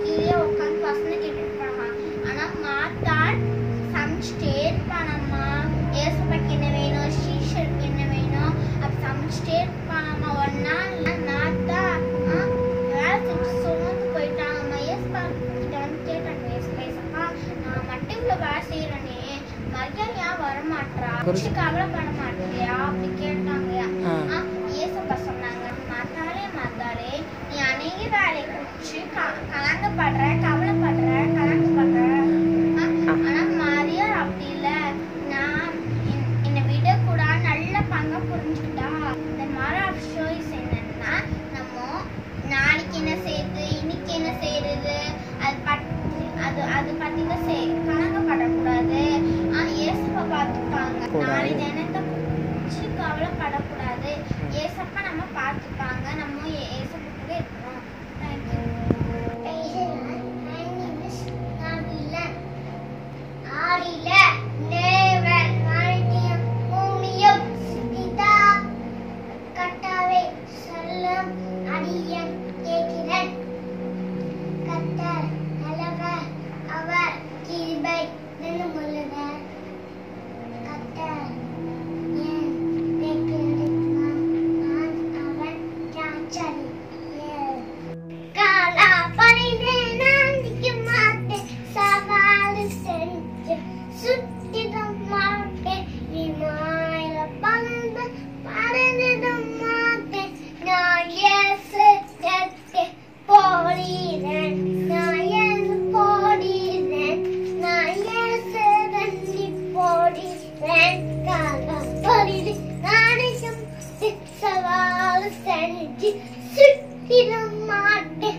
கீழே உட்காந்து வசனம் கேட்டுட்டு இருப்பாங்க. ஆனா மாத்தாள் சமைச்சிட்டே இருப்பானம்மா. ஏசப்பாக்கு என்ன வேணும், ஸ்ரீஷருக்கு என்ன வேணும் அப்படி சமைச்சிட்டே இருப்பானம்மா. ஒரு நாள் மாத்தா வேலை செஞ்சு சோர்ந்து போயிட்டாங்கம்மா. ஏசப்பா கிட்ட வந்து கேட்டாங்க, ஏசப்பா நான் மட்டும் இவ்வளவு வேலை செய்யறேனே, மரியாதை ஏன் வரமாட்டா, கவலைப்பட மாட்டியா அப்படி கேட்டாங்க. ஏசப்பா சொன்னாங்க, மாத்தாளே நீ அநேக வேலை குடிச்சு கலங்கப்படுற, கவலைப்படுற, கலங்கப்படுற. ஆனா மரியா அப்படி இல்ல, நான் என்னை விட கூட நல்ல பங்க புரிஞ்சுக்கிட்டா. இந்த மரம் ஆஃப் ஷோஸ் என்னன்னா, நம்ம நாளைக்கு என்ன செய்யுது, இன்னைக்கு என்ன செய்யறது, அது பத்தி தான் கலங்கப்படக்கூடாது. ஏசப்பா பார்த்துப்பாங்க. நாளை தினத்தை குடிச்சு கவலைப்படக்கூடாது. ஏசப்பா நம்ம பார்த்துப்பாங்க. நம்ம ஏசப்பா கூட இருக்கணும். தேங்க்யூ. சுற்றிட மாட்டேன்.